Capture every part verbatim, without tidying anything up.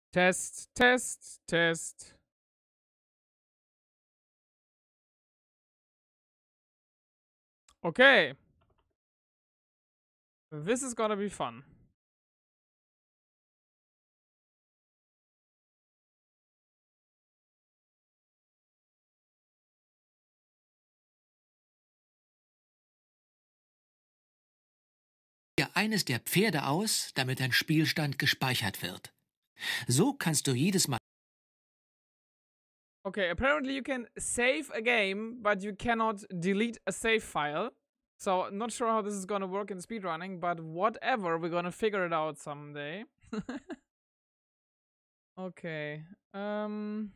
Test, Test, Test. Okay. This is gonna be fun. Eines der Pferde aus, damit ein Spielstand gespeichert wird. So kannst du jedes Mal... Okay, apparently you can save a game, but you cannot delete a save file. So, not sure how this is gonna work in speedrunning, but whatever, we're gonna figure it out someday. Okay. Um...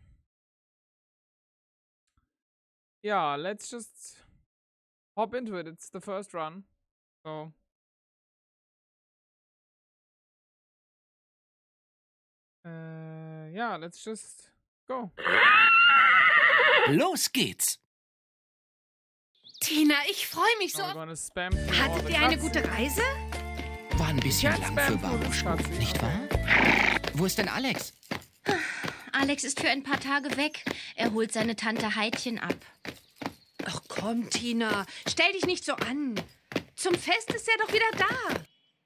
Yeah, let's just hop into it. It's the first run. So... Uh, yeah, let's just go. Los geht's! Tina, ich freue mich so. Hattet ihr eine gute Reise? War ein bisschen lang für Babuschko, nicht wahr? Wo ist denn Alex? Alex ist für ein paar Tage weg. Er holt seine Tante Heidchen ab. Ach komm, Tina, stell dich nicht so an. Zum Fest ist er doch wieder da.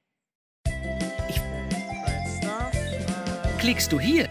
Klickst du hier?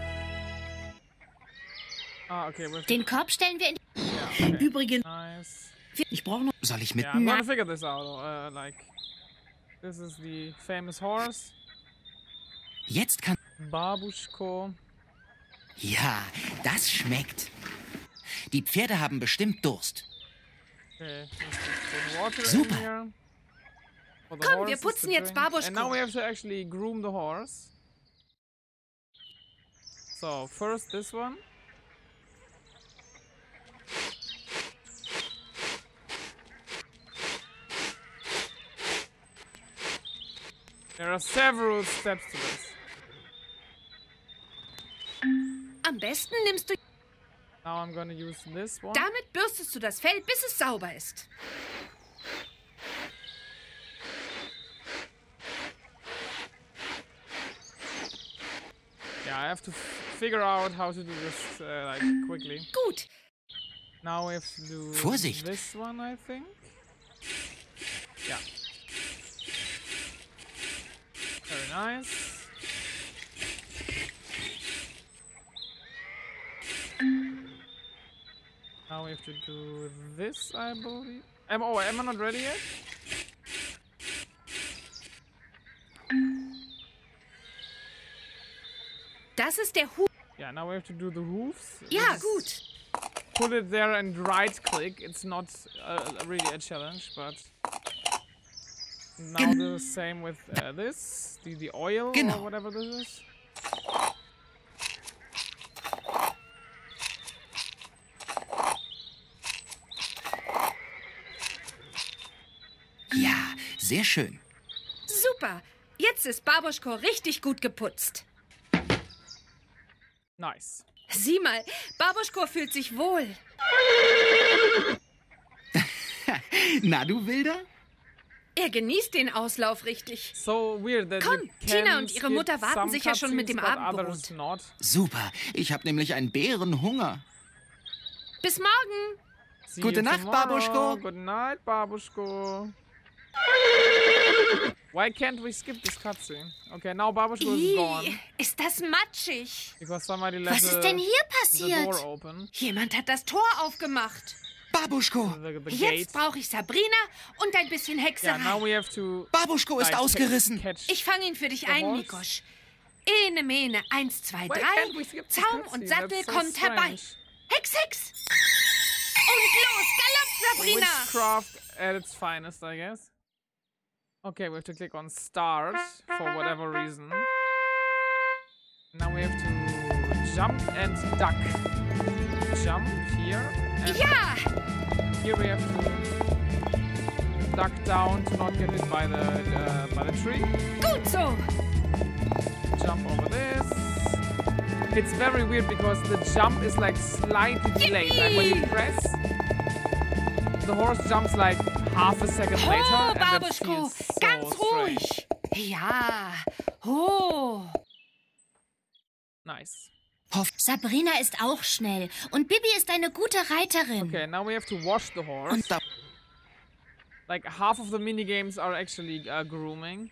Ah, okay. Den Korb stellen wir in... Yeah, okay. Übrigens... Nice. Ich brauche noch... Soll ich mit... Yeah, I'm gonna figure this out. Uh, like, this is the famous horse. Jetzt kann... Babuschko. Ja, das schmeckt. Die Pferde haben bestimmt Durst. Okay, let's put water Super. in here. For the Komm, wir horses putzen to jetzt drink. Babuschko. And now we have to actually groom the horse. So, first this one. There are several steps to this. Am besten nimmst du... Now I'm gonna use this one. Damit bürstest du das Fell, bis es sauber ist. Yeah, I have to figure out how to do this uh, like quickly. Gut. Now we have to do Vorsicht. this one, I think. Yeah. Very nice. Now we have to do this, I believe. Am, oh, am I not ready yet? Das ist der Huf. Yeah, now we have to do the hoofs. Ja, This is- gut. Put it there and right click. It's not uh, really a challenge, but now the same with uh, this, the, the oil Genau. or whatever this is. Ja, sehr schön. Super. Jetzt ist Babuschko richtig gut geputzt. Nice. Sieh mal, Babuschko fühlt sich wohl. Na, du Wilder? Er genießt den Auslauf richtig. So weird that Komm, you can Tina und ihre skip Mutter warten some sicher schon mit dem cutscenes, but Abendbrot. others not. Super, ich habe nämlich einen Bärenhunger. Bis morgen. See Gute you Nacht, tomorrow. Babuschko. Good night, Babuschko. Why can't we skip this cutscene? Okay, now Babuschko is gone. Ih, ist das matschig. Because somebody let Was the, ist denn hier the door passiert? open. Jemand hat das Tor aufgemacht. Babuschko! The, the Jetzt gate. brauche ich Sabrina und ein bisschen Yeah, now Hexerei. we have to Babuschko ist like, ausgerissen. catch. Ich fange ihn für dich The ein, horse? Mikosch. Ene, mene, eins, zwei, Why drei. can't we skip the Zaum cutscene? und Sattel That's so kommt herbei. strange. Hex, Hex. Und los, Galopp, Sabrina. Witchcraft at its finest, I guess. Okay, we have to click on start for whatever reason. Now we have to jump and duck. Jump here. And Ja, here we have to duck down to not get hit by the uh, by the tree. gut so. Jump over this. It's very weird because the jump is like slightly delayed. Like when you press, the horse jumps like half a second later. Oh, and that Babuschko, feels so ganz strange. ruhig. Ja, oh. Nice. Sabrina ist auch schnell. Und Bibi ist eine gute Reiterin. Okay, now we have to wash the horse. Und da Like, half of the minigames are actually uh, grooming.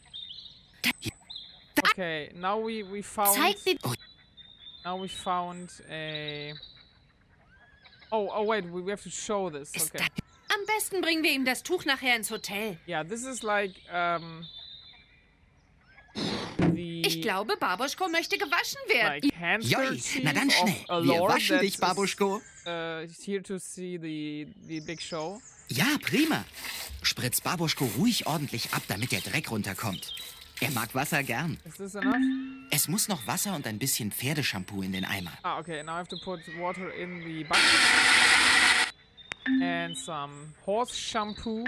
Okay, now we, we found... Zeig Bibi. Now we found a... Oh, oh wait, we, we have to show this. Okay. Am besten bringen wir ihm das Tuch nachher ins Hotel. Yeah, this is like, um... the... Ich glaube, Babuschko möchte gewaschen werden. Like, Joi, handkerchief na dann schnell. of a Wir lord waschen that dich, is, Babuschko. Uh, here to see the, the big show. Ja, prima. Spritz Babuschko ruhig ordentlich ab, damit der Dreck runterkommt. Er mag Wasser gern. Is this enough? Es muss noch Wasser und ein bisschen Pferdeshampoo in den Eimer. Ah, okay, now I have to put water in the bucket. And some horse shampoo.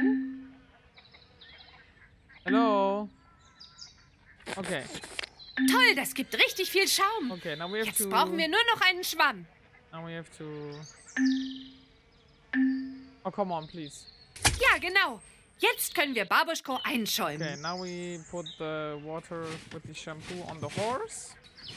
Hello? Okay, Toll, das gibt richtig viel Schaum. okay, now we have Jetzt to... brauchen wir nur noch einen Schwamm. Now we have to... Oh, come on, please. Ja, genau. Jetzt können wir Babuschko einschäumen. Okay, now we put the water with the shampoo on the horse.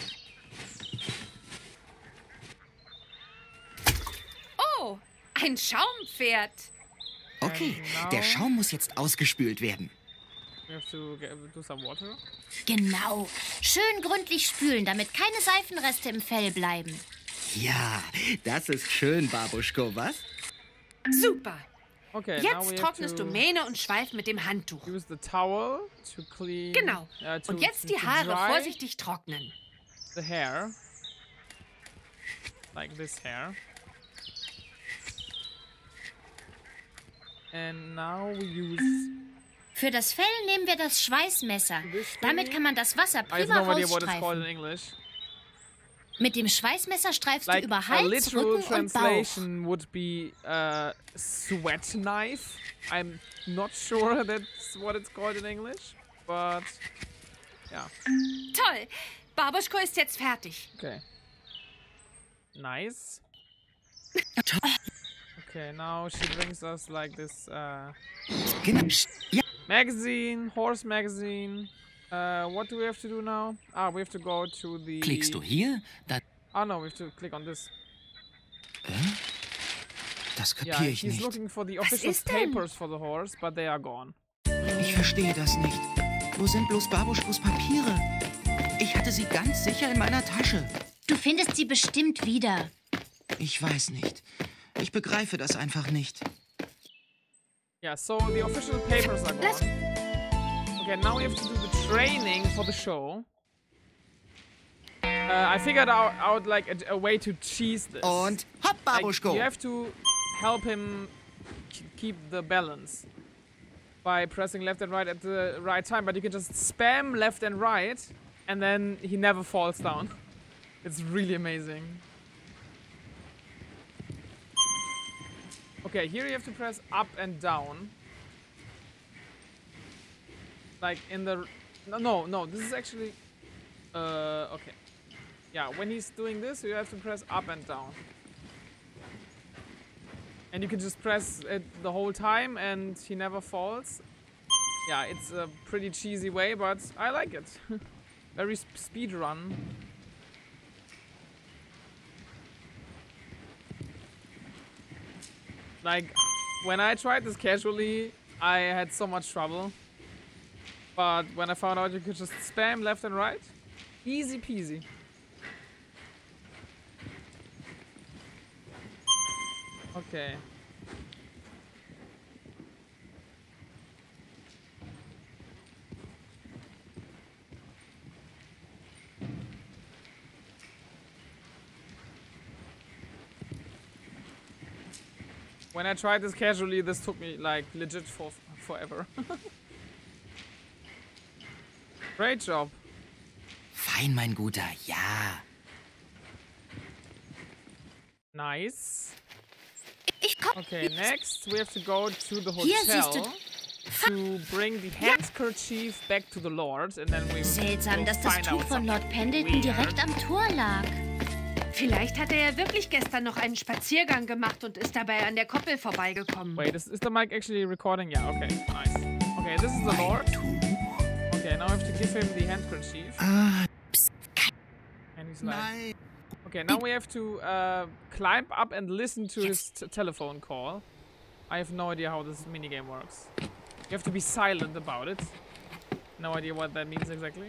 Oh, ein Schaumpferd. Okay, Genau. der Schaum muss jetzt ausgespült werden. We have to get, do some water. Genau. Schön gründlich spülen, damit keine Seifenreste im Fell bleiben. Ja, das ist schön, Babuschko, was? Super. Okay, now Jetzt we have trocknest to du Mähne und Schweif mit dem Handtuch. use the towel to clean... Genau. uh, to, Und jetzt to, die to Haare dry vorsichtig trocknen. the hair. Like this hair. And now we use... Für das Fell nehmen wir das Schweißmesser. This Damit thing? kann man das Wasser I have prima no idea what it's called rausstreifen. in English. Mit dem Schweißmesser streifst Like du über a Hals, literal Rücken und Bauch. translation would be uh, sweat knife. I'm not sure that's what it's called in English, but yeah. Toll. Babuschko ist jetzt fertig. Okay. Nice. Okay, now she brings us like this uh, Genau. Ja, magazine, horse magazine. Uh, what do we have to do now? Ah, we have to go to the... klickst du hier, dann... Ah, no, we have to click on this. Das Yeah, kapiere ich he's nicht. looking for the official ist denn? papers for the horse, but they are gone. Ich verstehe das nicht. Wo sind bloß Babuschkos Papiere? Ich hatte sie ganz sicher in meiner Tasche. Du findest sie bestimmt wieder. Ich weiß nicht. Ich begreife das einfach nicht. Yeah, so the official papers are Let's- gone. Okay, now we have to do the training for the show. Uh, I figured out, out like a, a way to cheese this. Und hopp, Like, Babuschko. you have to help him k- keep the balance by pressing left and right at the right time, but you can just spam left and right, and then he never falls down. It's really amazing. Okay, here you have to press up and down. Like in the... No, no, no, this is actually... Uh, okay. Yeah, when he's doing this, you have to press up and down. And you can just press it the whole time and he never falls. Yeah, it's a pretty cheesy way, but I like it. Very sp speed run. Like, when I tried this casually, I had so much trouble. But when I found out you could just spam left and right, easy peasy. Okay. When I tried this casually, this took me like legit for forever. Great job. Fein, mein Guter, ja. Nice. Ich komm. Okay, next we have to go to the Hier siehst hotel to bring the handkerchief back to the Lord, and then we Seltsam, will dass das find Tuch out von Lord something Pendleton weird. direkt am Tor lag. Vielleicht hat er ja wirklich gestern noch einen Spaziergang gemacht und ist dabei an der Koppel vorbeigekommen. Wait, is, is the mic actually recording? Yeah, okay, nice. Okay, this is the Lord. Tuch. Okay, now I have to give him the handkerchief. Ah, And He's like... Nein. Okay, now we have to uh, climb up and listen to his t telephone call. I have no idea how this minigame works. You have to be silent about it. No idea what that means exactly.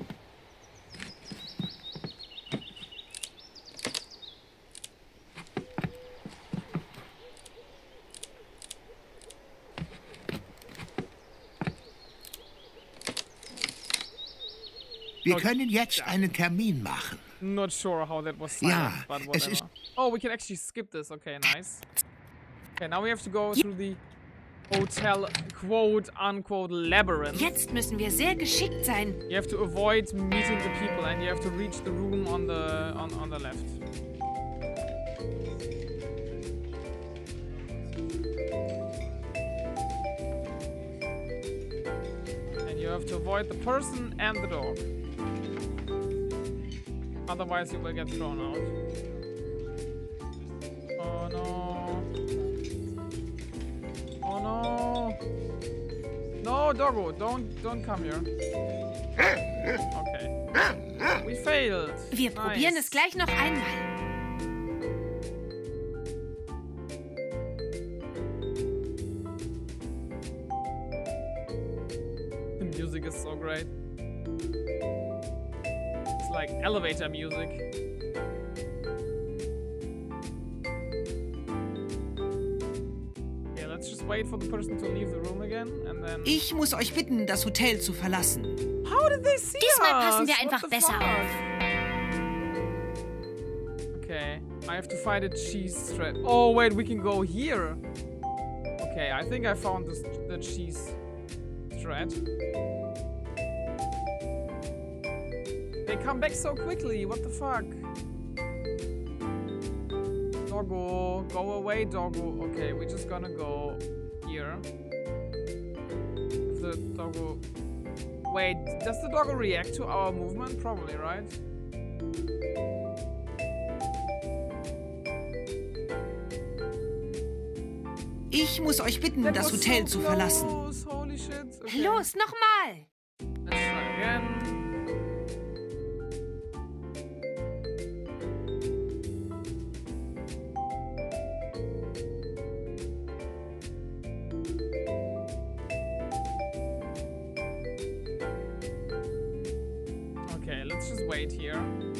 Wir können jetzt einen Termin machen. Not sure how that was silent, Ja, but es ist... whatever. Oh, we can actually skip this. Okay, nice. Okay, now we have to go through the hotel quote-unquote labyrinth. Jetzt müssen wir sehr geschickt sein. You have to avoid meeting the people and you have to reach the room on the on, on the left. And you have to avoid the person and the dog. Otherwise you will get thrown out. Oh no. Oh no. No, doggo, don't don't come here. Okay. We failed. Wir Nice. probieren es gleich noch einmal. The music is so great. It's like elevator music. Okay, let's just wait for the person to leave the room again and then... Ich muss euch bitten, das Hotel zu verlassen. How did they see Diesmal us? passen wir What einfach the besser fuck? auf. Okay, I have to find a cheese thread. Oh wait, we can go here. Okay, I think I found this, the cheese thread. They come back so quickly. What the fuck? Doggo, go away, doggo. Okay, we're just gonna go here. If the doggo. Wait, does the doggo react to our movement? Probably, right? Ich muss euch bitten, That das was Hotel so zu verlassen. close. Holy shit. Okay. Los, nochmal. Let's try again. Okay, let's just wait here.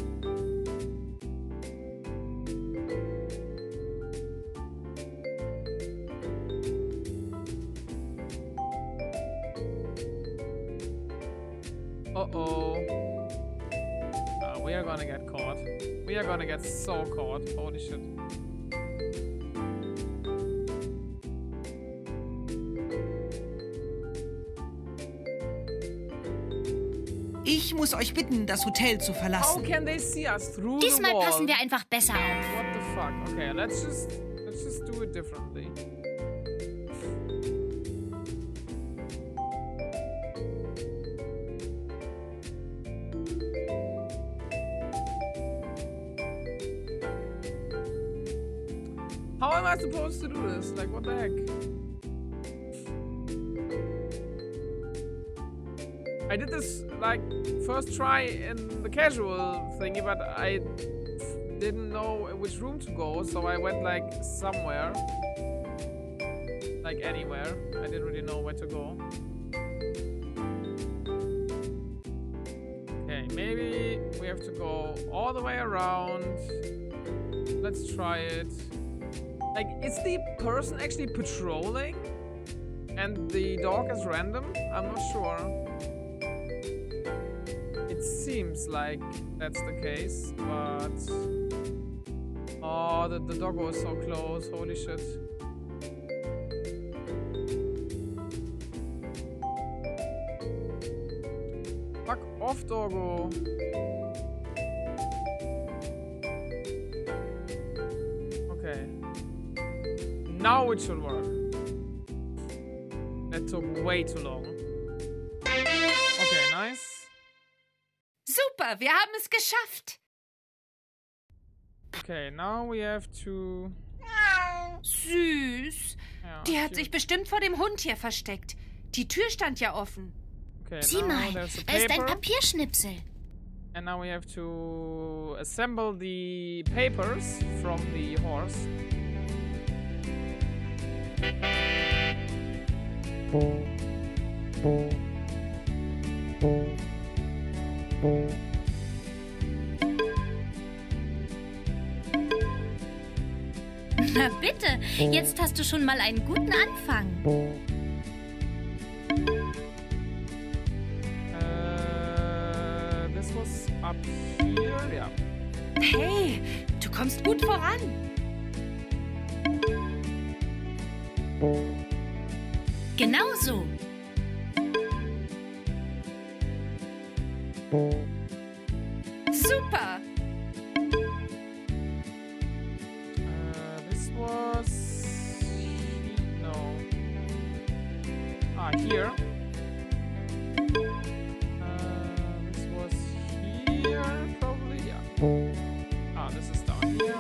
Uh-oh. Uh, we are gonna get caught. We are gonna get so caught. Holy shit. Ich muss euch bitten, das Hotel zu How verlassen. can they see us through Diesmal the wall? passen wir einfach besser auf. What the fuck? Okay, let's just let's just do it differently. How am I supposed to do this? Like, what the heck? I did this, like, first try in the casual thingy, but I didn't know which room to go, so I went, like, somewhere. Like, anywhere. I didn't really know where to go. Okay, maybe we have to go all the way around. Let's try it. Like, is the person actually patrolling? And the dog is random? I'm not sure. It seems like that's the case, but... Oh, the, the doggo is so close. Holy shit. Fuck off, doggo. Okay. Now it should work. That took way too long. Okay, nice. Super, wir haben es geschafft. Okay, now we have to... Süß. Ja, Die hat cute. sich bestimmt vor dem Hund hier versteckt. Die Tür stand ja offen. Okay, Sieh now mal, there's a da ist ein paper. Papierschnipsel. And now we have to assemble the papers from the horse. Na bitte, jetzt hast du schon mal einen guten Anfang. Uh, this was up here, yeah. Hey, du kommst gut voran. Genau so. Super. Uh, this was... no. Ah, here. Uh, this was here, probably, yeah. Ah, this is down here.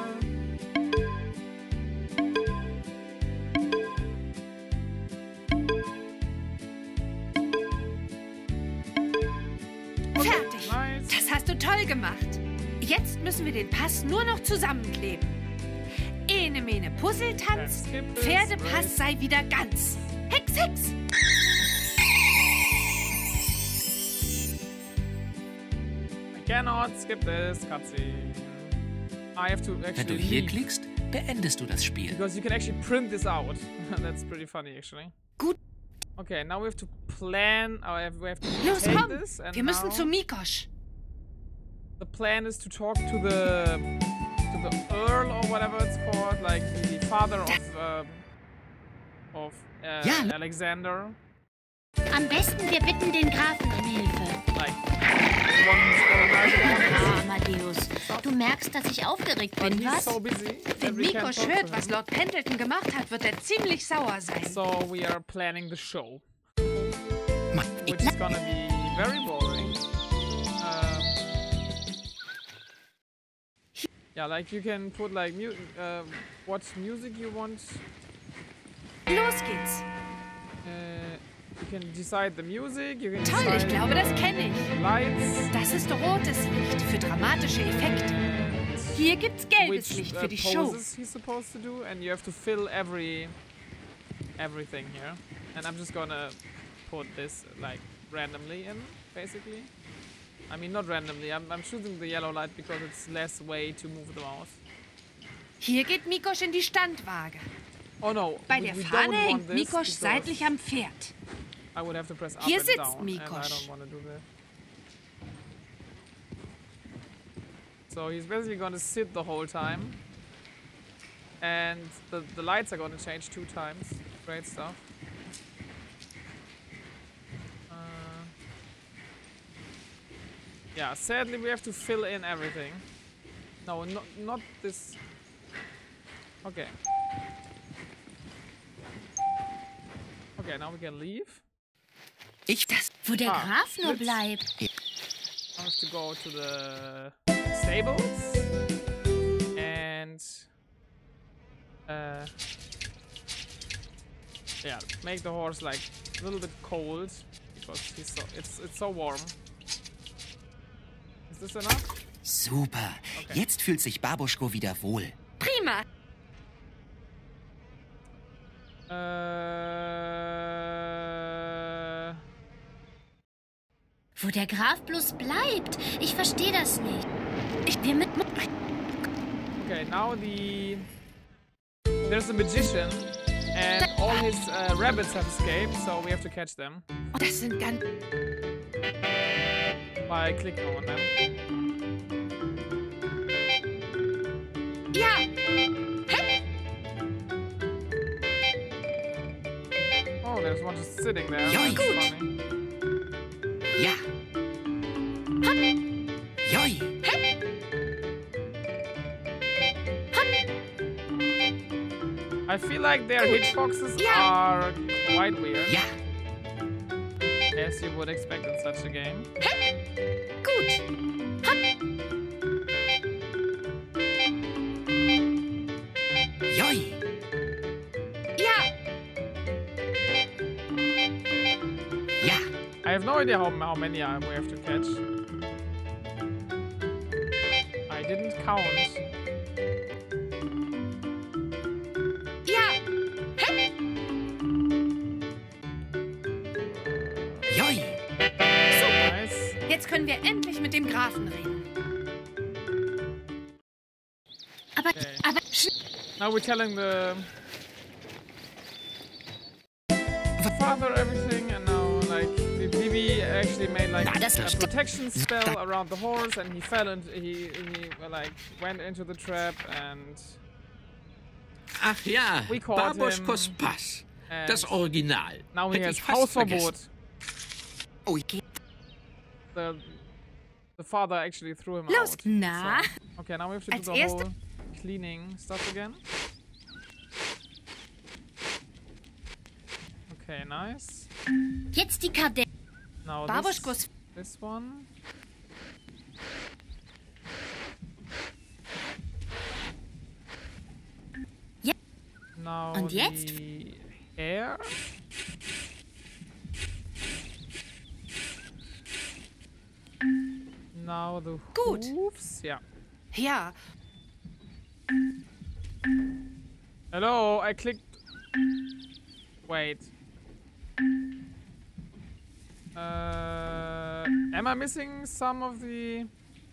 Fertig. Nice. Das hast du toll gemacht. Jetzt müssen wir den Pass nur noch zusammenkleben. Ene mene Puzzletanz, Skip this, Pferdepass race. sei wieder ganz. Hex, hex. I cannot skip this cutscene. I have to Wenn du actually hier leave. klickst, beendest du das Spiel. Because you can actually print this out. That's pretty funny, actually. Gut. Okay, now we have to plan. Oh, we have- we have to Los, take komm. this, and Wir müssen now zu Mikosch. the plan is to talk to the to the Earl or whatever it's called, like the father of um, of uh, Ja. Alexander, Am besten, wir bitten den Grafen um Hilfe. like the one who's organizing all this. Ah, Amadeus, du merkst, dass ich aufgeregt But bin, he's was? so busy that Wenn we can't Mikosch talk to hört, him. was Lord Pendleton gemacht hat, wird er ziemlich sauer sein. So we are planning the show, Mann, which is gonna be very boring. Um, yeah, like you can put like mu uh, what music you want. Los geht's. Uh, you can decide the music. You can Toll, decide ich glaube, das the kenne ich. lights. Das ist rotes Licht für dramatische Effekte. And Hier gibt's gelbes which Licht uh, für die Show. poses he's supposed to do, and you have to fill every everything here. And I'm just gonna put this like randomly in, basically. I mean, not randomly. I'm, I'm choosing the yellow light because it's less way to move the mouse. Hier geht Mikosch in die Standwaage. Oh no! Bei we, der we Fahne don't want hängt this Mikosch because seitlich am Pferd. I would have to press up Hier and sitzt down, and I Mikosch. don't want to do that. So he's basically gonna sit the whole time, and the the lights are gonna change two times. Great stuff. Uh, yeah, sadly we have to fill in everything. No, not not this. Okay. Okay, now we can leave. Ich das. Wo der Ah, Graf nur jetzt- bleibt. I have to go to the stables and uh, yeah, make the horse like a little bit cold because he's so it's it's so warm. Is this enough? Super. Okay. Jetzt fühlt sich Babuschko wieder wohl. Prima. Uh, Wo der Graf bloß bleibt. Ich verstehe das nicht. Ich bin mit... okay, now the there's a magician and all his uh, rabbits have escaped, so we have to catch them Das sind ganz... by clicking on them. Ja, Oh, there's one just sitting there. Ja, That's gut. funny. Ja. Joi. I feel like their hitboxes Ja. are quite weird, Ja. as you would expect in such a game. gut. Joi. Ja, Ja. I have no idea how, how many I- we have to catch. didn't count. Ja. Hä? Joi. Nice. Jetzt können wir endlich mit dem Grafen reden. Aber, Okay. aber, Now we're telling the father everything, and now like the Bibi actually made like Na, das a ist- protection spell around the horse, and he fell and he he uh, like went into the trap, and Ach ja, We caught Babuschkos him. Pass. and Das Original. now he Hätte has ich fast Hausverbot. vergessen. Oh, ich geh- The the father actually threw him Los, out. na? So- okay, now we have to do Als the erste- whole cleaning stuff again. Okay, nice. jetzt die Karte. Now Babuschkos. this, this one. Ja. Now Und jetzt? the hair. Now the Gut. hoofs. Yeah. Ja. Hello, I clicked. Wait. Uh, am I missing some of the?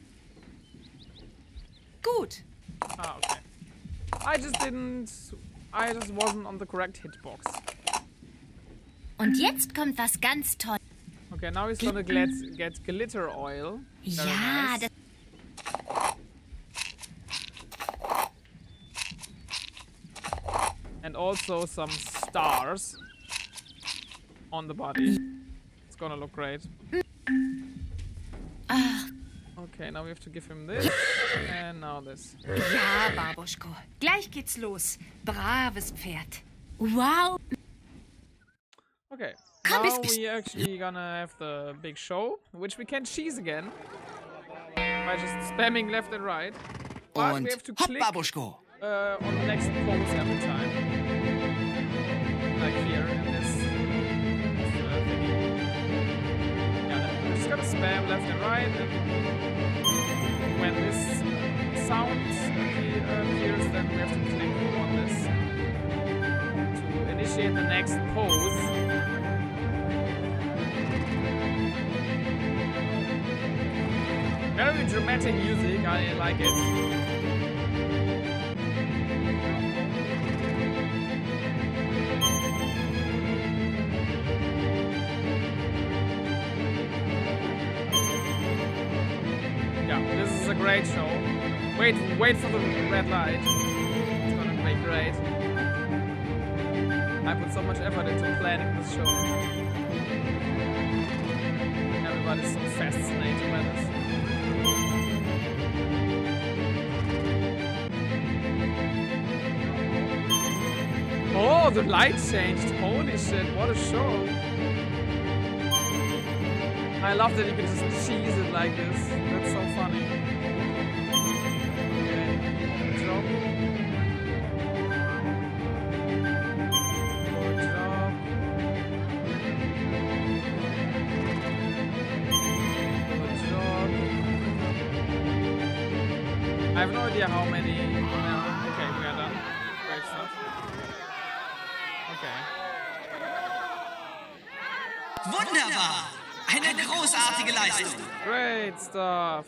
Gut. Ah, okay. I just didn't. I just wasn't on the correct hitbox. Und jetzt kommt was ganz Tolles. Okay, now he's gonna get get glitter oil. Very Ja, nice. das, And also some stars on the body. It's gonna look great. ach, Okay, now we have to give him this, and now this. Ja, Babuschko. Gleich geht's los. Braves Pferd. wow. Okay, Komm, now bis- we actually gonna have the big show, which we can cheese again by just spamming left and right. But Und we have to hopp, click Babuschko. uh, on the next pose every time. Like here in this, this uh, thingy. Yeah, we're just gonna spam left and right, and when this sound appear- appears, then we have to click on this to initiate the next pose. Very dramatic music, I like it. Yeah, this is a great show. Wait, wait for the red light. It's gonna be great. I put so much effort into planning this show. Everybody's so fascinated by this. Oh, the light changed. Holy shit, what a show. I love that you can just cheese it like this. That's so funny. Okay, good job. Good job. Good job. I have no idea how many. Yeah, okay, we are done. Great stuff. Okay. Wunderbar. Eine großartige Leistung. Great stuff.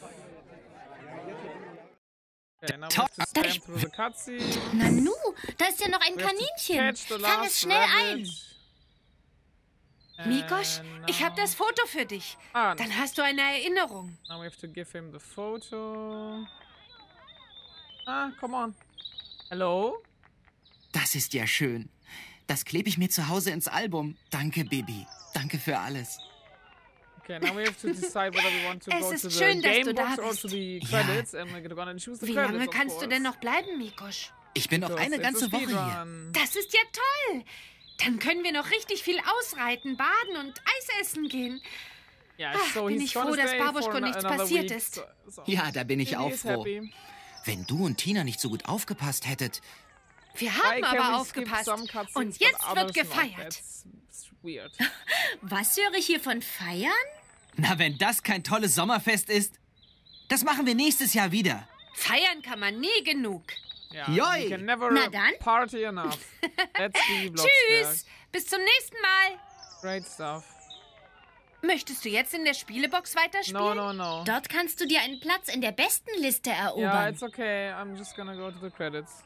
Okay, now we have to spam through the cutscene. Nanu, da ist ja noch ein We have to Kaninchen. catch the Fang last es schnell ein. rabbit. Mikosch, And ich habe now- das Foto für dich. Ah, Dann hast du eine Erinnerung. now we have to give him the photo. Ah, come on. Hello? Das ist ja schön. Das klebe ich mir zu Hause ins Album. Danke, Bibi. Danke für alles. Okay, now we have to decide whether we want to Es go ist to the schön, dass game du da box or bist. to the Ja. credits, and we're gonna choose the Wie credits. lange of kannst du course. denn noch bleiben, Mikosch? Ich bin noch Because eine it's a ganze Woche hier. speedrun. Das ist ja toll. Dann können wir noch richtig viel ausreiten, baden und Eis essen gehen. Yeah, Ach, so bin he's ich gonna froh, dass stay Babuschko for nichts another passiert week, ist. so- so. Ja, da bin ich Bibi auch is froh. happy. Wenn du und Tina nicht so gut aufgepasst hättet. Wir Why haben can we aber skip aufgepasst. some cutscenes, Und but jetzt others wird not? gefeiert. That's weird. Was höre ich hier von Feiern? Na, wenn das kein tolles Sommerfest ist. Das machen wir nächstes Jahr wieder. Feiern kann man nie genug. Ja, Joi. you can never Na dann. party enough. Let's be Blocksberg. Tschüss, bis zum nächsten Mal. Great stuff. Möchtest du jetzt in der Spielebox weiterspielen? No, no, no. Dort kannst du dir einen Platz in der besten Liste Yeah, erobern. it's okay. I'm just gonna go to the credits.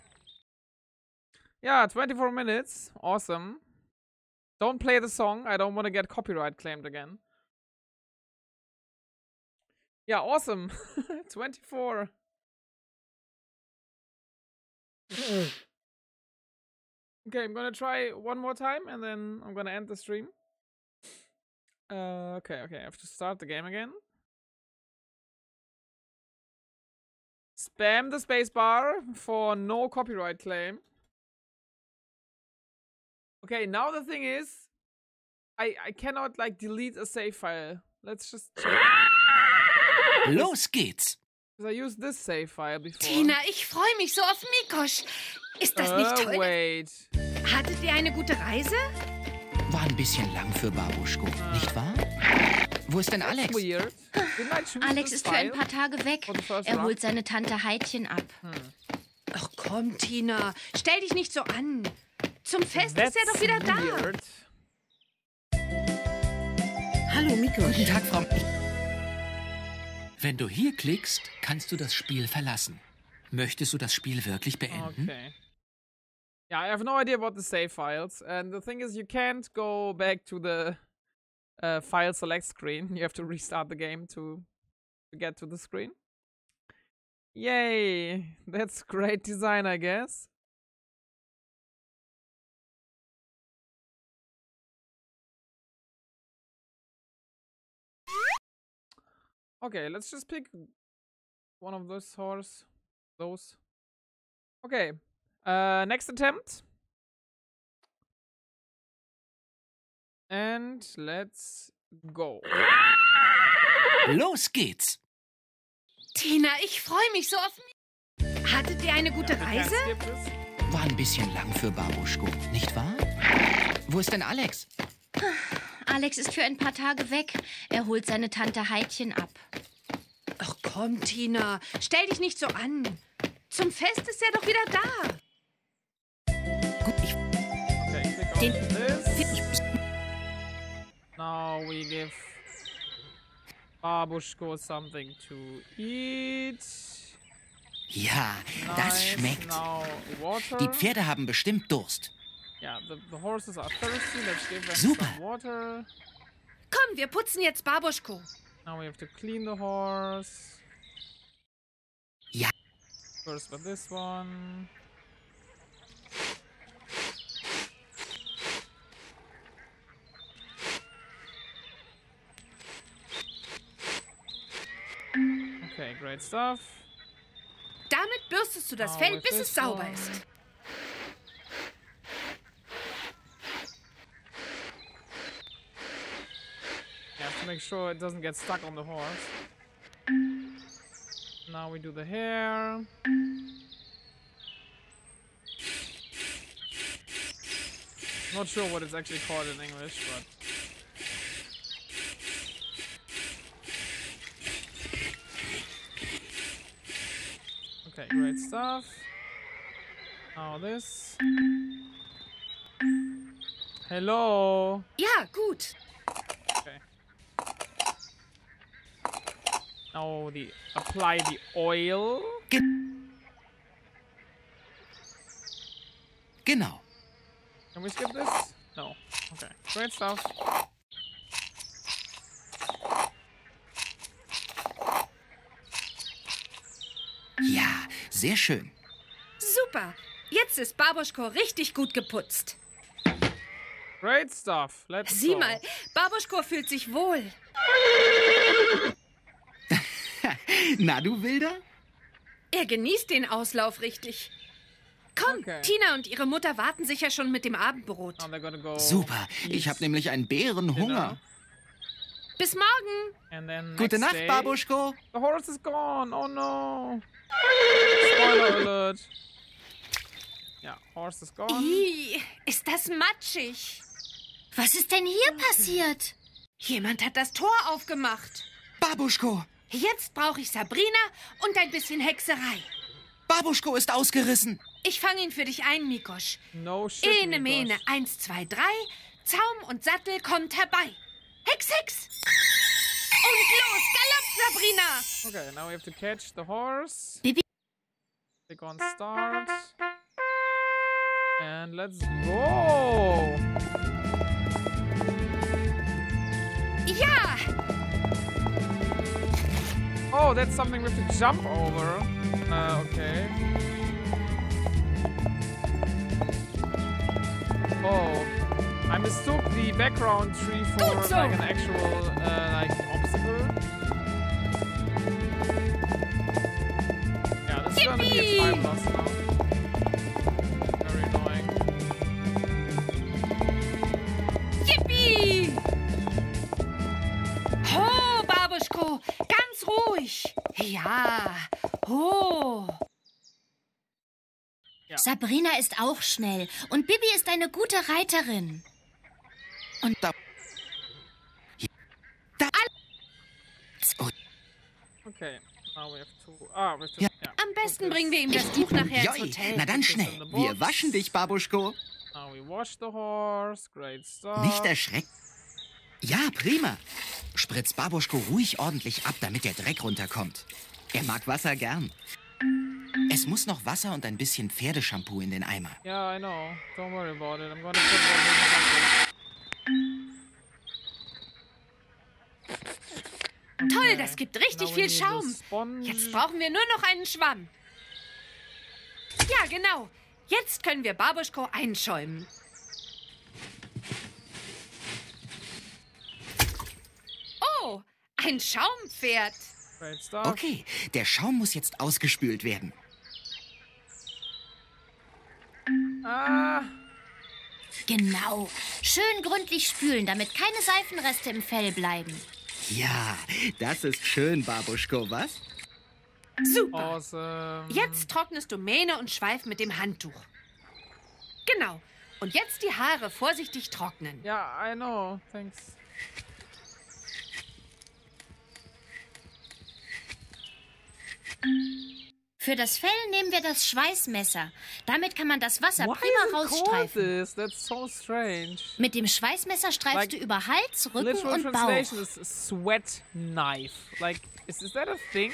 Yeah, twenty-four minutes. Awesome. Don't play the song. I don't want to get copyright claimed again. Yeah, awesome. twenty-four. Okay, I'm gonna try one more time and then I'm gonna end the stream. Uh, okay, okay, I have to start the game again. Spam the spacebar for no copyright claim. Okay, now the thing is, I I cannot like delete a save file. Let's just check. Los geht's. Because I used this save file before. Tina, ich freue mich so auf Mikosch. Ist das nicht Uh, toll? wait. Hattet ihr eine gute Reise? War ein bisschen lang für Babuschko, nicht wahr? Wo ist denn Alex? Weird. Didn't I choose Alex this ist für ein file? paar Tage weg. For the first Er run? holt seine Tante Heidchen ab. Ach komm, Tina, stell dich nicht so an. Zum Fest That's ist er doch wieder da. weird. Hallo, Mikosch. Guten Tag, Frau... Wenn du hier klickst, kannst du das Spiel verlassen. Möchtest du das Spiel wirklich beenden? Okay. Yeah, I have no idea about the save files. And the thing is, you can't go back to the uh, file select screen. You have to restart the game to, to get to the screen. Yay! That's great design, I guess. Okay, let's just pick one of those horse. Those. Okay. Uh, next attempt. And let's go. Los geht's. Tina, ich freue mich so auf mich. Hattet ihr eine gute We can't Reise? skip this. War ein bisschen lang für Babuschko, nicht wahr? Wo ist denn Alex? Alex ist für ein paar Tage weg. Er holt seine Tante Heidchen ab. Ach komm, Tina, stell dich nicht so an. Zum Fest ist er doch wieder da. Gut, ich... Okay, click on Den- this. Now we give Babuschko something to eat. Ja, das Nice. schmeckt. Now water. Die Pferde haben bestimmt Durst. Yeah, the, the horses are thirsty. Let's give them Super. some water. Komm, wir putzen jetzt Babuschko. Now we have to clean the horse. Ja. First with this one. Okay, great stuff. Damit bürstest du das Oh, Fell, with bis this es sauber one. ist. You have to make sure it doesn't get stuck on the horse. Now we do the hair. Not sure what it's actually called in English, but okay, great stuff. Now this. Hello. Ja, gut. Okay. Now the apply the oil. Genau. Can we skip this? No. Okay. Great stuff. Ja, sehr schön. Super. Jetzt ist Babuschko richtig gut geputzt. Great stuff. Let's Sieh go. mal, Babuschko fühlt sich wohl. Na, du Wilder? Er genießt den Auslauf richtig. Komm, Okay. Tina und ihre Mutter warten sicher schon mit dem Abendbrot. Now they're gonna go. Super. Ich habe nämlich einen Bärenhunger. Bis morgen. And then Gute next Nacht, day, Babuschko. The horse is gone. Oh no. Spoiler alert. Yeah, horse is gone. Ih, ist das matschig. Was ist denn hier passiert? Jemand hat das Tor aufgemacht. Babuschko, Jetzt brauche ich Sabrina und ein bisschen Hexerei. Babuschko ist ausgerissen. Ich fange ihn für dich ein, Mikosch. No shit, Ene, mene, Mikosch. eins, zwei, drei. Zaum und Sattel kommt herbei. Hex, Hex. Und los, Galopp, Sabrina. Okay, now we have to catch the horse. Bibi. Click on start. And let's go. Ja, Oh, that's something we have to jump over. Uh, okay. Oh, I mistook the background tree for Gut so. like an actual uh, like obstacle. Yeah, this is gonna be a time loss now. Very annoying. yippie. Ho, Babuschko, ganz ruhig. Ja, ho. Sabrina ist auch schnell und Bibi ist eine gute Reiterin. Und da... Da... Oh, Okay, now we have to. Ah, we have to. Ja. Yeah. Am besten bringen wir ihm das Tuch nachher ins joi, Hotel. na dann schnell. Wir waschen dich, Babuschko. Now we wash the horse. Great stuff. Nicht erschrecken. Ja, prima. Spritz Babuschko ruhig ordentlich ab, damit der Dreck runterkommt. Er mag Wasser gern. Es muss noch Wasser und ein bisschen Pferdeshampoo in den Eimer. Yeah, I know. Don't worry about it. I'm gonna put one in the Toll, das gibt richtig Now we viel need the Schaum. sponge. Jetzt brauchen wir nur noch einen Schwamm. Ja, genau. Jetzt können wir Babuschko einschäumen. Oh, ein Schaumpferd. Great stuff. Okay, der Schaum muss jetzt ausgespült werden. Ah, Genau. Schön gründlich spülen, damit keine Seifenreste im Fell bleiben. Ja, das ist schön, Babuschko, was? Super. awesome. Jetzt trocknest du Mähne und Schweif mit dem Handtuch. Genau. Und jetzt die Haare vorsichtig trocknen. Yeah, I know. Thanks. Für das Fell nehmen wir das Schweißmesser. Damit kann man das Wasser Why prima is it called rausstreifen. this? That's so strange. Mit dem Schweißmesser streifst Like, du über Hals, Rücken Literal und translation Bauch. is sweat knife. Like, is, is that a thing?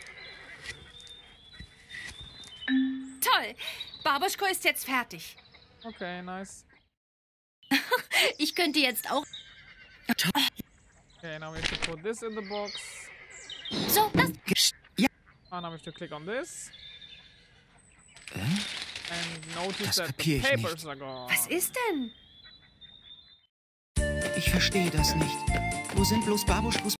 Toll. Babuschko ist jetzt fertig. Okay, nice. Ich könnte jetzt auch... Okay, now we have to put this in the box. So, das... Oh, now we have to click on this. Äh? And notice Das that the kapier ich papers nicht. are gone. Was ist denn? Ich verstehe das nicht. Wo sind bloß Babuschkos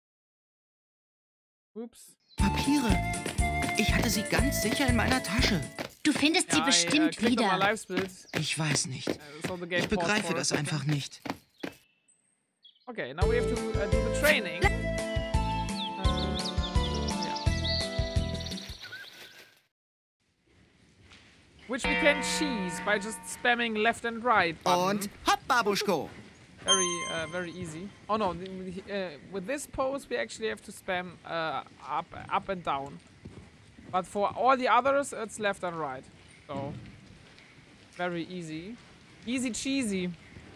Oops. Papiere? Ich hatte sie ganz sicher in meiner Tasche. Du findest sie Yeah, I, uh, bestimmt clicked on my wieder. live split. Ich weiß nicht. Uh, so the game Ich paused begreife for a das second. einfach nicht. Okay, now we have to uh, do the training. Uh, yeah. Which we can cheese by just spamming left and right button. Und hopp, Babuschko. Very, uh, very easy. Oh no, the, the, uh, with this pose we actually have to spam uh, up, up and down. But for all the others, it's left and right. So, very easy. Easy cheesy.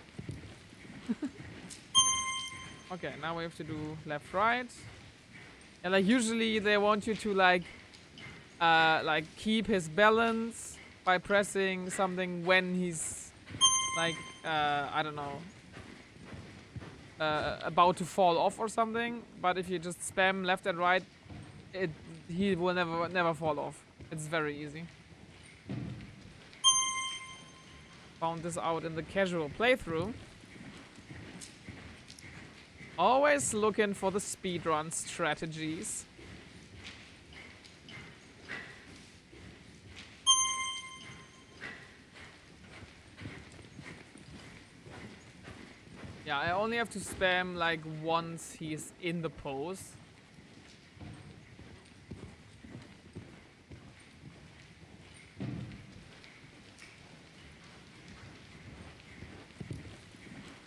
Okay, now we have to do left, right. And like usually they want you to like, uh, like keep his balance by pressing something when he's like, uh, I don't know, uh, about to fall off or something. But if you just spam left and right, it he will never never fall off. It's very easy. Found this out in the casual playthrough. Always looking for the speedrun strategies. Yeah, I only have to spam like once he's in the pose.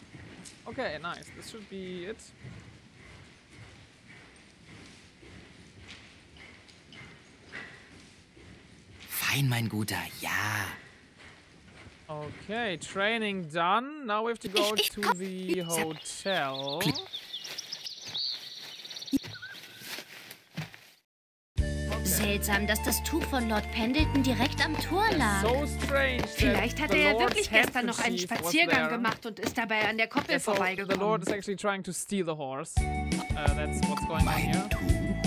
Okay, nice. This should be it. Rein, mein Guter, ja. Okay, training done. Now we have to go Ich- ich to komm- the hotel. Seltsam, dass das Tuch von Lord Pendleton direkt am Tor lag. So strange. Vielleicht that hat the er ja Lord's wirklich gestern noch einen handkerchief was Spaziergang there. gemacht und ist dabei an der Koppel Yeah, so the Lord vorbeigekommen. is actually trying to steal the horse. Uh, that's what's going on Mein here. Tuch.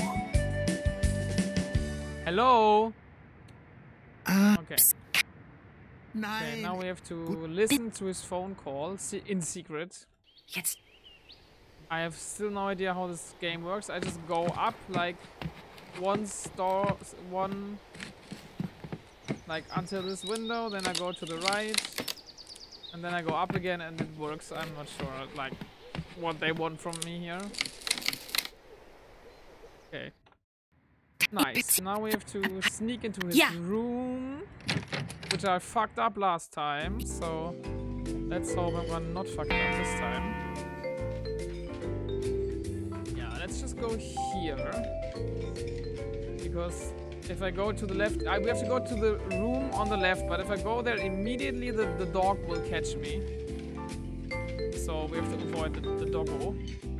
Hello. Ah, Okay. Okay, nein. now we have to listen to his phone call se in secret. Jetzt I have still no idea how this game works. I just go up like one store, one like until this window, then I go to the right, and then I go up again, and it works. I'm not sure like what they want from me here. Okay. Nice. Now we have to sneak into his Ja. room, which I fucked up last time. So let's hope I'm gonna not fuck it up this time. Yeah, let's just go here. Because if I go to the left, I, we have to go to the room on the left. But if I go there immediately, the, the dog will catch me. So we have to avoid the, the doggo.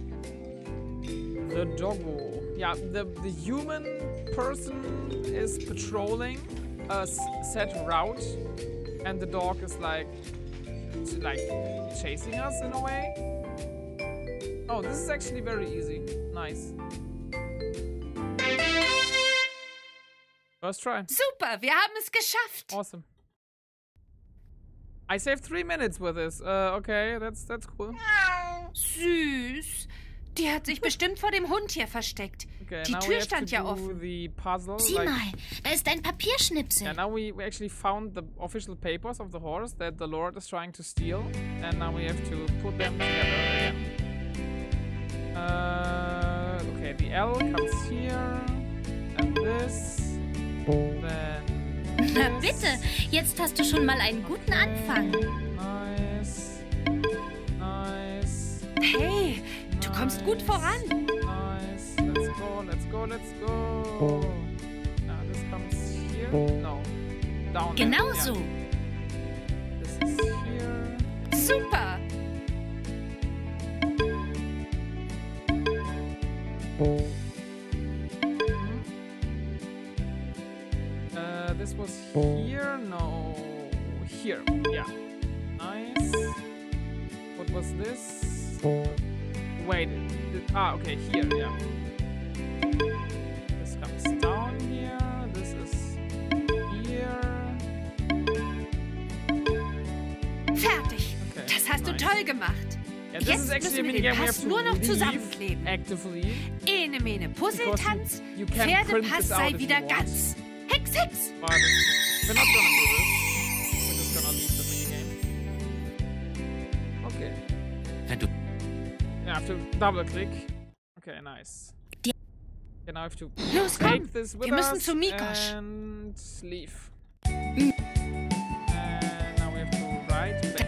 The doggo. Yeah, the, the human person is patrolling a s- set route. And the dog is like, ch- like chasing us in a way. Oh, this is actually very easy. Nice. First try. super, wir haben es geschafft. Awesome. I saved three minutes with this. Uh, okay, that's that's cool. Süß. Die hat sich bestimmt vor dem Hund hier versteckt. Okay, Die now we Tür have stand to ja do offen. the puzzle. Sieh like- mal, da ist ein Papierschnipsel. Yeah, now we, we actually found the official papers of the horse that the Lord is trying to steal, and now we have to put them together again. Uh, okay, the L comes here, and this, then Na this. bitte, jetzt hast du schon mal einen guten Anfang. Nice, nice, Hey, du kommst gut voran. nice. Let's go, let's go, let's go. Now this comes here. No, down. there, Genau yeah. so. This is here. Super. Uh, this was here? No. Here. Yeah. Nice. What was this? Wait. th- ah, okay. Here. Yeah. This comes down here. This is here. Fertig. Okay. Das hast du nice. toll gemacht. Yeah, this Jetzt is actually a müssen wir den minigame we Pass have to nur noch leave zusammenkleben. actively. Ene Mene Puzzletanz. you- you can print Pferdepass this out sei if you wieder want. ganz. Hex, Hex. But we're not gonna do this. We're just gonna leave the minigame. Okay. Wenn du Yeah, I have to double click. Okay, nice. Die- Okay, now I have to Los, take komm. this with Wir müssen us zu Mikosch. and leave. And now we have to ride back.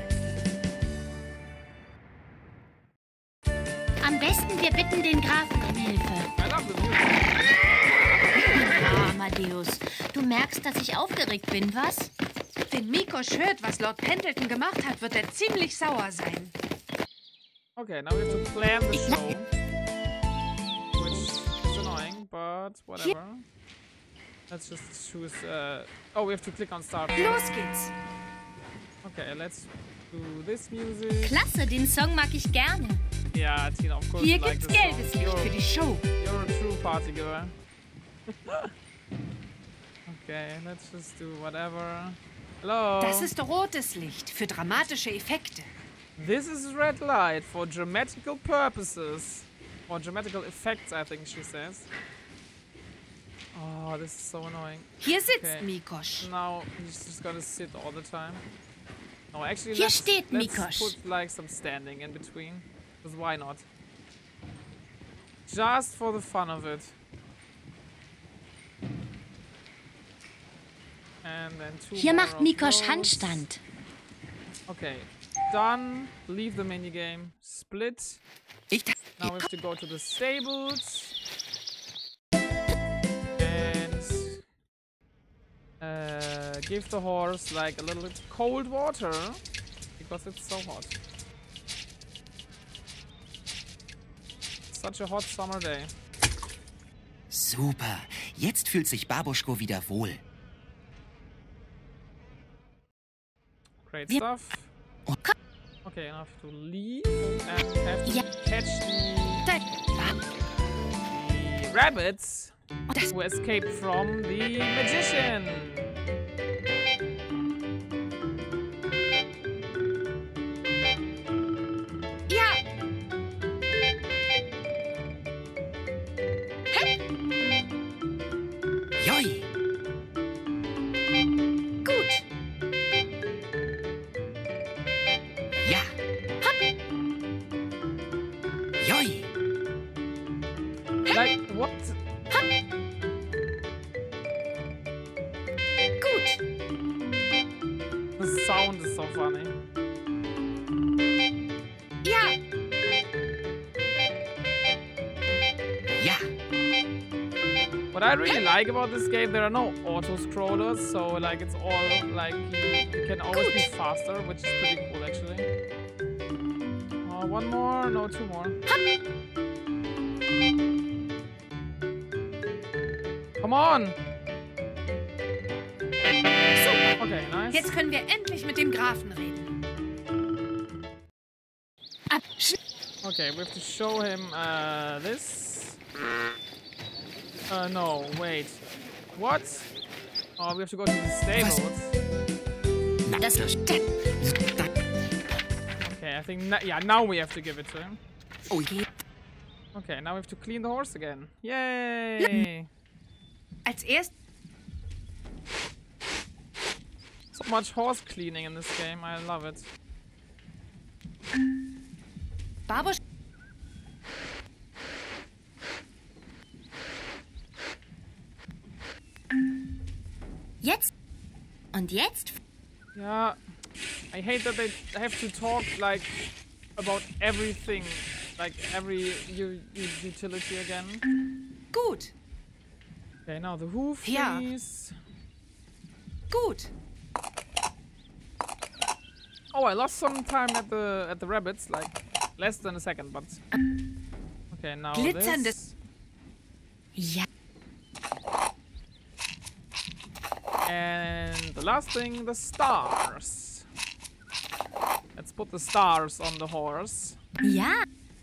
Am besten, wir bitten den Grafen um Hilfe. I love the music. Ah, Amadeus, du merkst, dass ich aufgeregt bin, was? Wenn Mikosch hört, was Lord Pendleton gemacht hat, wird er ziemlich sauer sein. Okay, now we have to plan the show. Which is annoying, but whatever. Let's just choose. Uh, oh, we have to click on start. Los geht's. Okay, let's do this music. Klasse, den Song mag ich gerne. Yeah, Tina, of course. Hier you like gibt's this song. gelbes Licht You're- für die Show. You're a true party girl. Okay, let's just do whatever. Hello. Das ist rotes Licht für dramatische Effekte. This is red light for dramatical purposes. Or dramatical effects, I think she says. Oh, this is so annoying. Hier sitzt Okay. Mikosch. Now he's just gonna sit all the time. No, actually, Hier let's, steht let's Mikosch. put like some standing in between. Because why not? Just for the fun of it. And then two Hier more macht of Mikosch those. Handstand. Okay, done. Leave the minigame. Split. Ich. Now we have to go to the stables. And uh, give the horse like a little bit cold water because it's so hot. Such a hot summer day. Super. Jetzt fühlt sich Babuschko wieder wohl. Great Wir- stuff. Okay. Okay, I have to leave and have to Ja. catch the, the rabbits who escaped from the magician. Ja, Joi. gut. Ja. Joi. Like, what? Gut. The sound is so funny. Ja, Ja. What I really like about this game, there are no auto-scrollers, so like it's all like you, you can always be faster, which is pretty cool actually. Uh, one more, no, two more. Come on! super. Okay, nice. Jetzt können wir endlich mit dem Grafen reden. Ab. Sch- Okay, we have to show him uh, this. Uh, no, wait. What? Oh, we have to go to the stables. Na, Das das- Okay, I think, na yeah, now we have to give it to him. Oh je. Okay, now we have to clean the horse again. Yay! Als erst So much horse cleaning in this game, I love it. Babusch. Jetzt. Und jetzt? Yeah, I hate that they have to talk like about everything, like every u u utility again. Gut. Okay, now the hoof, Ja. please. Gut. Oh, I lost some time at the at the rabbits, like less than a second, but okay, now Glitzerndes- this. Ja. And the last thing, the stars. Let's put the stars on the horse. Ja.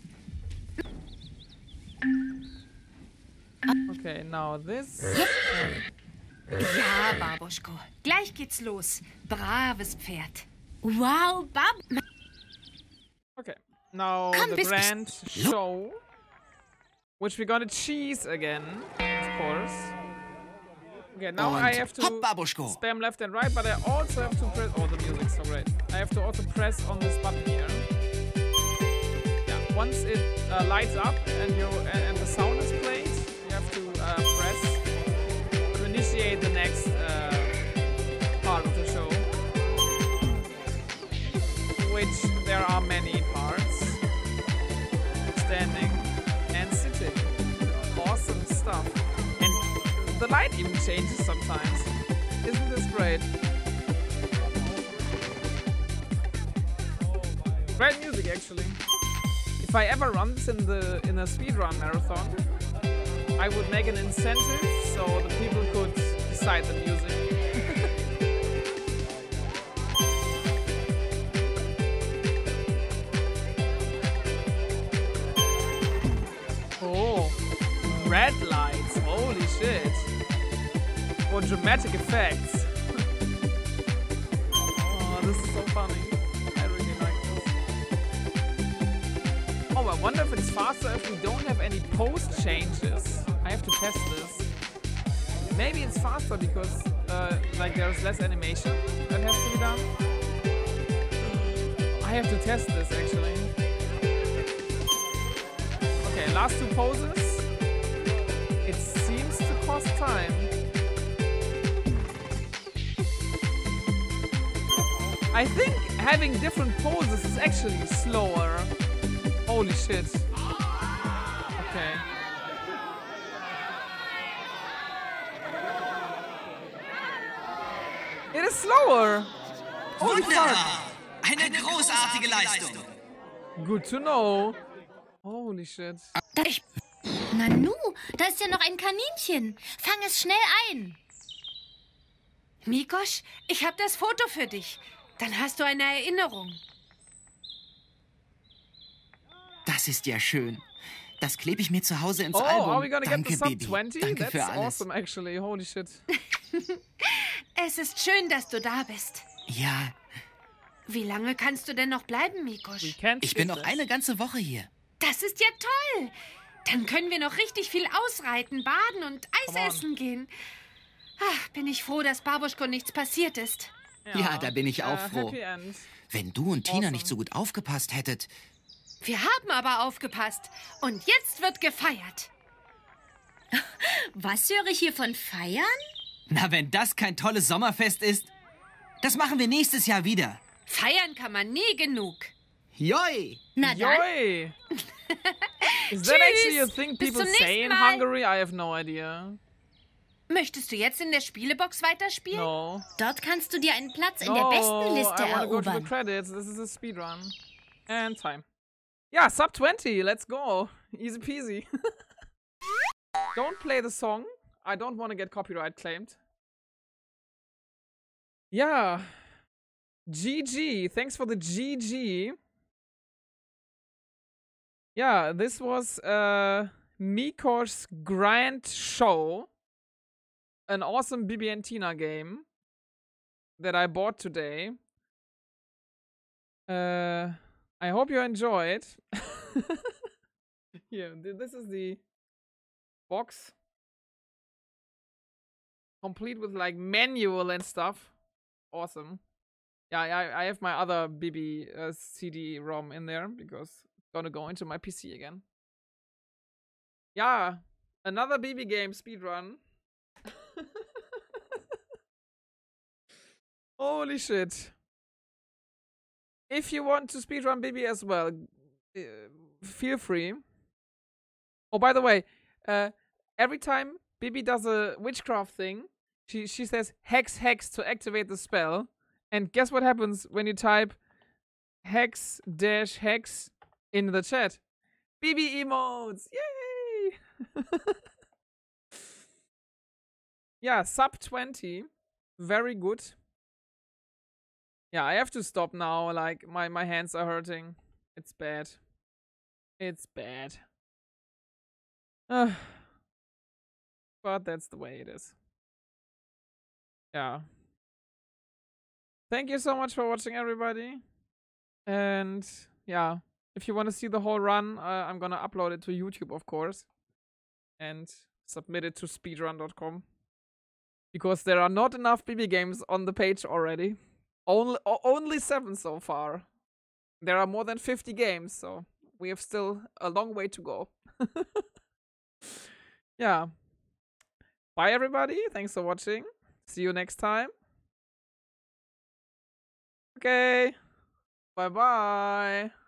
Okay, now this. Ja, Babuschko. Gleich geht's los. Braves Pferd. Wow, Bab. Okay, now Komm, the bis- grand show, which we're gonna cheese again, of course. Okay, now I have to hopp, Babuschko. spam left and right, but I also have to press. Oh, the music's so great. I have to also press on this button here. Yeah, once it uh, lights up and you and, and the sound is played, you have to uh, press to initiate the next uh, part of the show. Which there are many parts. Standing and sitting. Awesome stuff. And the light even changes sometimes. Isn't this great? Great music actually. If I ever run this in the in a speedrun marathon, I would make an incentive so the people could decide the music. Oh, red lights, holy shit. Or dramatic effects. Oh, this is so funny. I really like this. Oh, I wonder if it's faster if we don't have any post changes. I have to test this. Maybe it's faster because uh, like there's less animation that has to be done. I have to test this actually. Okay, last two poses. It seems to cost time. I think having different poses is actually slower. Holy shit. Okay. It it is slower. Wunderbar! Eine großartige Leistung. Good to know. Holy shit. Das, Nanu, da ist ja noch ein Kaninchen. Fang es schnell ein. Mikosch, ich habe das Foto für dich. Dann hast du eine Erinnerung. Das ist ja schön. Das klebe ich mir zu Hause ins Oh, Album. are we gonna Danke, get the sub Baby. twenty? Danke That's für alles. awesome, actually. Holy shit. Es ist schön, dass du da bist. Ja, Wie lange kannst du denn noch bleiben, We Mikosch? can't ich bin skip noch this. eine ganze Woche hier. Das ist ja toll. Dann können wir noch richtig viel ausreiten, baden und Eis Come on. essen gehen. Ach, bin ich froh, dass Babuschko nichts passiert ist. Ja, da bin ich auch äh, froh. Happy End. Wenn du und Tina Awesome. nicht so gut aufgepasst hättet. Wir haben aber aufgepasst. Und jetzt wird gefeiert. Was höre ich hier von Feiern? Na, wenn das kein tolles Sommerfest ist. Das machen wir nächstes Jahr wieder. Feiern kann man nie genug. Joi! Na dann. Yoi! Is that actually a thing Bis people zum say nächsten in Mal. Hungary? I have no idea. Möchtest du jetzt in der Spielebox weiterspielen? No. Dort kannst du dir einen Platz in no, der besten Liste I wanna go to the erobern. credits. This is a speedrun. And time. Yeah, sub twenty. Let's go. Easy peasy. Don't play the song. I don't want to get copyright claimed. Yeah. G G. Thanks for the G G. Yeah, this was uh, Mikosh's Grand Show. An awesome Bibi and Tina game that I bought today. Uh, I hope you enjoyed. Here, th- this is the box. Complete with like manual and stuff. Awesome. Yeah, I, I have my other Bibi uh, C D ROM in there because it's gonna go into my P C again. Yeah, another Bibi game speedrun. Holy shit. If you want to speedrun Bibi as well, uh, feel free. Oh, by the way, uh, every time Bibi does a witchcraft thing, she, she says hex hex to activate the spell. And guess what happens when you type hex dash hex in the chat? Bibi emotes! Yay! Yeah, sub twenty. Very good. Yeah, I have to stop now. Like, my, my hands are hurting. It's bad. It's bad. Uh, but that's the way it is. Yeah. Thank you so much for watching, everybody. And, yeah, if you want to see the whole run, uh, I'm gonna upload it to YouTube, of course. And submit it to speedrun dot com. Because there are not enough Bibi games on the page already. Only, o- only seven so far. There are more than fifty games, so we have still a long way to go. Yeah. Bye, everybody. Thanks for watching. See you next time. Okay. Bye-bye.